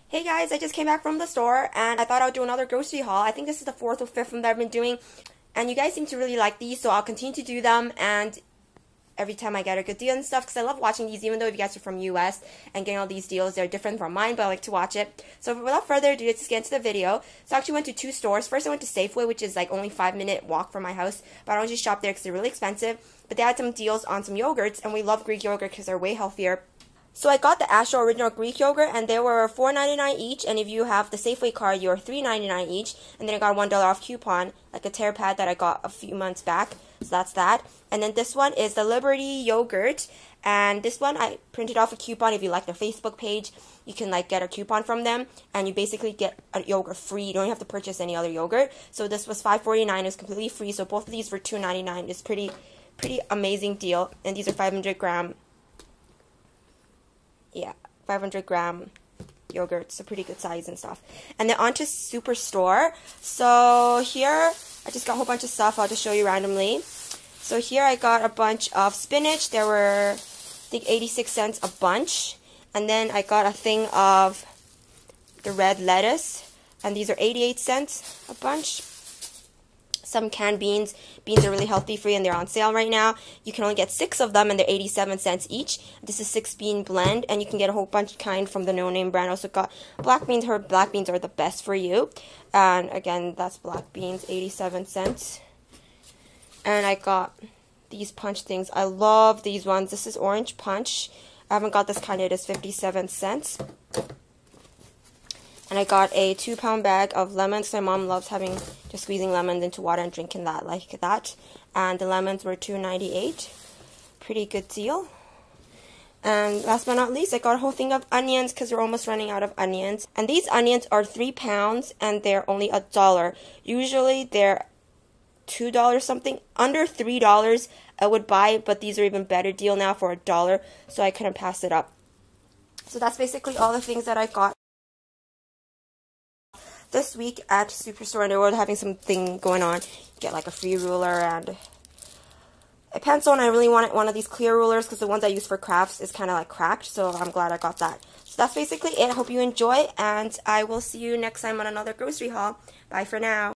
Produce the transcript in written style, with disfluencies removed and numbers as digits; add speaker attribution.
Speaker 1: Hey guys, I just came back from the store and I thought I would do another grocery haul. I think this is the fourth or fifth one that I've been doing, and you guys seem to really like these, so I'll continue to do them and every time I get a good deal and stuff, because I love watching these. Even though if you guys are from US and getting all these deals, they're different from mine, but I like to watch it. So without further ado, let's get into the video. So I actually went to two stores. First I went to Safeway, which is like only 5-minute walk from my house, but I don't just shop there because they're really expensive. But they had some deals on some yogurts, and we love Greek yogurt because they're way healthier. So I got the Astro Original Greek Yogurt, and they were $4.99 each, and if you have the Safeway card, you're $3.99 each, and then I got a $1 off coupon, like a tear pad that I got a few months back, so that's that. And then this one is the Liberty Yogurt, and this one I printed off a coupon. If you like their Facebook page, you can like get a coupon from them, and you basically get a yogurt free. You don't have to purchase any other yogurt. So this was $5.49, it was completely free, so both of these were $2.99. It's pretty amazing deal, and these are 500-gram. Yeah, 500-gram yogurt, so pretty good size and stuff. And then onto Superstore. So here, I just got a whole bunch of stuff. I'll just show you randomly. So here I got a bunch of spinach. There were, I think, 86 cents a bunch. And then I got a thing of the red lettuce, and these are 88 cents a bunch. Some canned beans. Beans are really healthy for you, and they're on sale right now. You can only get 6 of them, and they're 87 cents each. This is 6-bean blend, and you can get a whole bunch of kind from the No Name brand. Also got black beans. Heard black beans are the best for you. And again, that's black beans, 87 cents. And I got these punch things. I love these ones. This is orange punch. I haven't got this kind yet. It's 57 cents. And I got a 2-pound bag of lemons. My mom loves just squeezing lemons into water and drinking that like that. And the lemons were $2.98. Pretty good deal. And last but not least, I got a whole thing of onions because we're almost running out of onions. And these onions are 3 pounds and they're only $1. Usually they're $2 something. Under $3 I would buy it, but these are even better deal now for $1, so I couldn't pass it up. So that's basically all the things that I got this week at Superstore, and they were having something going on. You get like a free ruler and a pencil, and I really wanted one of these clear rulers because the ones I use for crafts is kind of like cracked, so I'm glad I got that. So that's basically it. I hope you enjoy, and I will see you next time on another grocery haul. Bye for now.